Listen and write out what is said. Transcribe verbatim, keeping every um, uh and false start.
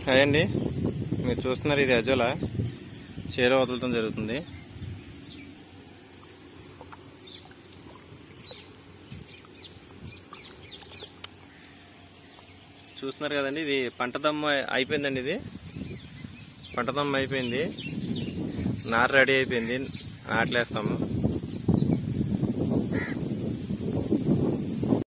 అదండి మీరు చూస్తున్నారు, ఇది అజోలా చేలో వదలటం జరుగుతుంది. చూస్తున్నారు కదండి, ఇది పంట దమ్మ అయిపోయిందండి. ఇది పంట దమ్మ అయిపోయింది, నారు రెడీ అయిపోయింది, నాట్లేస్తాము.